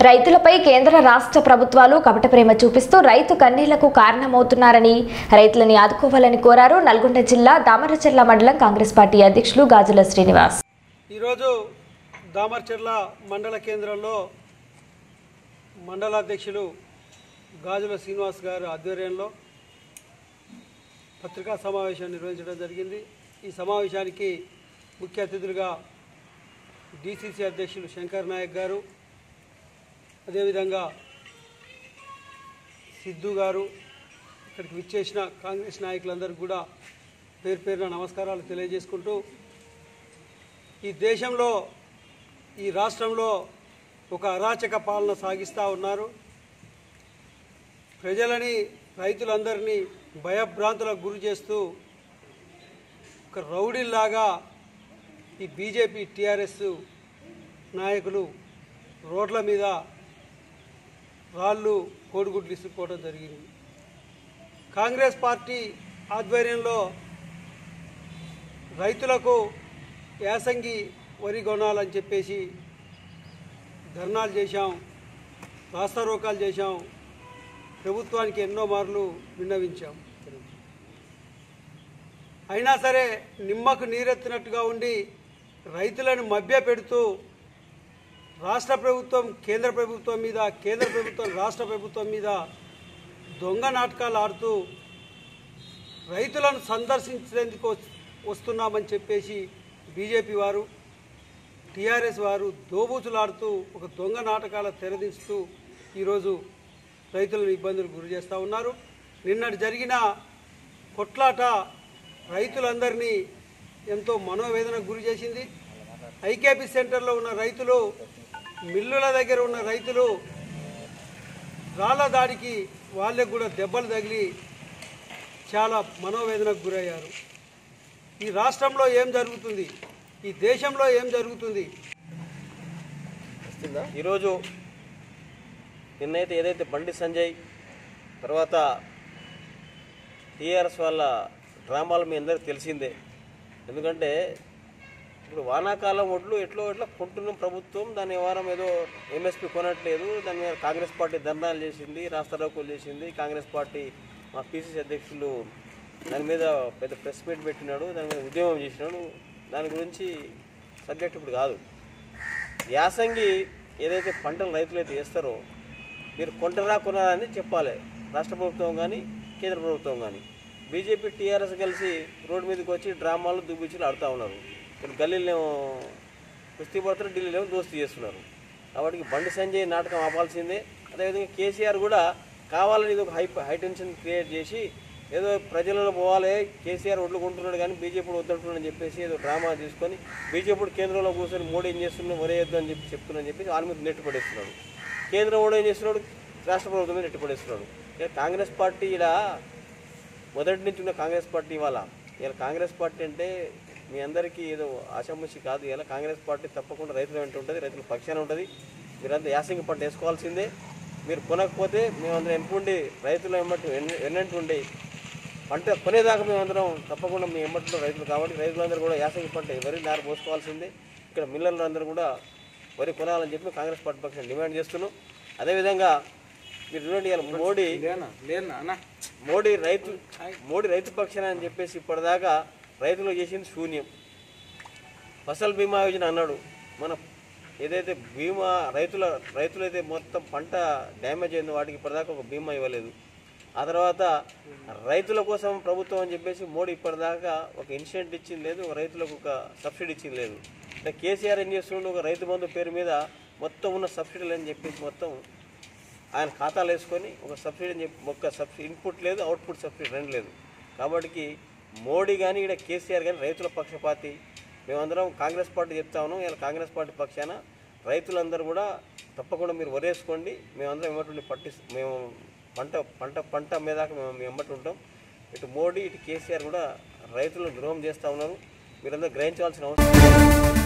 రైతులపై కేంద్ర రాష్ట్ర ప్రభుత్వాలు కపట ప్రేమ చూపిస్తూ రైతు కన్నీళ్లకు కారణమవుతున్నారని రైతులని ఆదుకోవాలని కోరారు నల్గొండ జిల్లా దామరచెర్ల మండలం కాంగ్రెస్ పార్టీ అధ్యక్షులు గాజుల శ్రీనివాస్। ఈ రోజు దామరచెర్ల మండల కేంద్రంలో మండల అధ్యక్షులు గాజుల శ్రీనివాస్ గారి ఆధ్వర్యంలో పత్రికా సమావేశం నిర్వహించడం జరిగింది। ఈ సమావేశానికి ముఖ్య అతిథులుగా డిసిసి అధ్యక్షులు శంకర్ నాయక్ గారు, అదేవిధంగా సిద్ధు గారు, ఇక్కడికి విచ్చేసిన కాంగ్రెస్ నాయకులందరికీ కూడా పేరు పేరున నమస్కారాలు తెలియజేసుకుంటూ, ఈ దేశంలో ఈ రాష్ట్రంలో ఒక అరాచక పాలన సాగిస్తూ ఉన్నారు। ప్రజలని రైతులందరినీ భయభ్రాంతులకు గురి చేస్తూ ఒక రౌడీలాగా ఈ బీజేపీ టీఆర్ఎస్ నాయకులు రోడ్ల మీద రాళ్ళు కోడిగుడ్లు ఇసుకోవడం జరిగింది। కాంగ్రెస్ పార్టీ ఆధ్వర్యంలో రైతులకు యాసంగి వరి కొనాలని చెప్పేసి ధర్నాలు చేశాం, రాస్తారోకాలు చేశాం, ప్రభుత్వానికి ఎన్నో మార్లు విన్నవించాం। అయినా సరే నిమ్మకు నీరెత్తినట్టుగా ఉండి రైతులను మభ్యపెడుతూ రాష్ట్ర ప్రభుత్వం కేంద్ర ప్రభుత్వం మీద, కేంద్ర ప్రభుత్వం రాష్ట్ర ప్రభుత్వం మీద దొంగ నాటకాలు ఆడుతూ రైతులను సందర్శించేందుకు వస్తున్నామని చెప్పేసి బీజేపీ వారు, టీఆర్ఎస్ వారు దోబూచులాడుతూ ఒక దొంగ నాటకాల తెరదిస్తూ ఈరోజు రైతులను ఇబ్బందులు గురి చేస్తూ ఉన్నారు। నిన్నటి జరిగిన కొట్లాట రైతులందరినీ ఎంతో మనోవేదనకు గురి చేసింది। ఐకేపీ సెంటర్లో ఉన్న రైతులు, మిల్లుల దగ్గర ఉన్న రైతులు రాళ్ల దాడికి వాళ్ళకు కూడా దెబ్బలు తగిలి చాలా మనోవేదనకు గురయ్యారు। ఈ రాష్ట్రంలో ఏం జరుగుతుంది, ఈ దేశంలో ఏం జరుగుతుంది? ఈరోజు నిన్నైతే ఏదైతే బండి సంజయ్ తర్వాత టీఆర్ఎస్ వాళ్ళ డ్రామాలు మీ అందరికీ తెలిసిందే। ఎందుకంటే ఇప్పుడు వానాకాలం ఒడ్లు ఎట్లా కొంటున్నాం, ప్రభుత్వం దాని వారం ఏదో ఎంఎస్పీ కొనట్లేదు, దాని మీద కాంగ్రెస్ పార్టీ ధర్నాలు చేసింది, రాస్తారోకోలు చేసింది। కాంగ్రెస్ పార్టీ మా పిసిసి అధ్యక్షులు దాని మీద పెద్ద ప్రెస్ మీట్ పెట్టినాడు, దాని మీద ఉద్యమం చేసినాడు। దాని గురించి సబ్జెక్ట్ ఇప్పుడు కాదు। యాసంగి ఏదైతే పంటలు రైతులు అయితే వేస్తారో మీరు కొంటరా కొనాలని చెప్పాలి, రాష్ట్ర ప్రభుత్వం కానీ కేంద్ర ప్రభుత్వం కానీ। బీజేపీ టీఆర్ఎస్ కలిసి రోడ్డు మీదకి వచ్చి డ్రామాలు దుబ్బిచ్చులు ఆడుతూ ఉన్నారు। ఇక్కడ గల్లీలేమో కుస్తీ పడుతున్నారు, ఢిల్లీలేమో దోస్తీ చేస్తున్నారు। కాబట్టి బండి సంజయ్ నాటకం ఆపాల్సిందే। అదేవిధంగా కేసీఆర్ కూడా కావాలని ఇది ఒక హై టెన్షన్ క్రియేట్ చేసి ఏదో ప్రజలలో పోవాలి, కేసీఆర్ ఒడ్లు కొంటున్నాడు కానీ బీజేపీ వద్దంటున్నాడు అని చెప్పేసి ఏదో డ్రామా తీసుకొని బీజేపీ కేంద్రంలో కూర్చొని మోడీ ఏం చేస్తున్నాడు, వరేయొద్దు అని చెప్పి చెప్తున్నాడని చెప్పి వాళ్ళ మీద నెట్టుపడేస్తున్నాడు। కేంద్రం మోడీ ఏం చేస్తున్నాడు, రాష్ట్ర ప్రభుత్వం మీద నెట్టుపడేస్తున్నాడు। కాంగ్రెస్ పార్టీ ఇలా మొదటి నుంచి ఉన్న కాంగ్రెస్ పార్టీ ఇలా కాంగ్రెస్ పార్టీ అంటే మీ అందరికీ ఏదో ఆశాముషి కాదు। ఇలా కాంగ్రెస్ పార్టీ తప్పకుండా రైతుల వెంట ఉంటుంది, రైతుల పక్షాన ఉంటుంది। మీరంతా యాసంగి పంట వేసుకోవాల్సిందే। మీరు కొనకపోతే మేమందరం ఎంపుండి రైతులు ఎన్నంటూ ఉండి పంట కొనేదాకా మేమందరం తప్పకుండా మీ ఎమ్మట్లో రైతులు కాబట్టి రైతులందరూ కూడా యాసంగి పంట వరి నారు పోసుకోవాల్సిందే। ఇక్కడ మిల్లర్లు అందరూ కూడా వరి కొనాలని చెప్పి కాంగ్రెస్ పార్టీ పక్షాన్ని డిమాండ్ చేస్తున్నాం। అదేవిధంగా మీరు చూడండి, ఇలా మోడీ రైతు పక్షాన అని చెప్పేసి ఇప్పటిదాకా రైతులు చేసింది శూన్యం। ఫసల్ బీమా యోజన అన్నాడు, మన ఏదైతే బీమా రైతులైతే మొత్తం పంట డ్యామేజ్ అయిందో వాటికి ఇప్పటిదాకా ఒక బీమా ఇవ్వలేదు। ఆ తర్వాత రైతుల కోసం ప్రభుత్వం అని చెప్పేసి మోడీ ఇప్పటిదాకా ఒక ఇన్సెంట్ ఇచ్చింది లేదు, ఒక రైతులకు ఒక సబ్సిడీ ఇచ్చింది లేదు। అంటే కేసీఆర్ ఏం చేస్తుండే, ఒక రైతు బంధు పేరు మీద మొత్తం ఉన్న సబ్సిడీలు అని చెప్పేసి మొత్తం ఆయన ఖాతాలు వేసుకొని ఒక సబ్సిడీ అని చెప్పి ఒక సబ్సిడీ ఇన్పుట్ లేదు, అవుట్పుట్ సబ్సిడీ రెండు లేదు। కాబట్టి మోడీ కానీ ఇక్కడ కేసీఆర్ కానీ రైతుల పక్షపాతి। మేమందరం కాంగ్రెస్ పార్టీ చెప్తా ఉన్నాం, ఇలా కాంగ్రెస్ పార్టీ పక్షాన రైతులందరూ కూడా తప్పకుండా మీరు వరేసుకోండి, మేమందరం ఎమ్మటి మేము పంట మీద మేము ఎమ్మటి ఉంటాం। ఇటు మోడీ ఇటు కేసీఆర్ కూడా రైతులను ద్రోహం చేస్తూ ఉన్నారు, మీరందరూ గ్రహించవలసిన అవసరం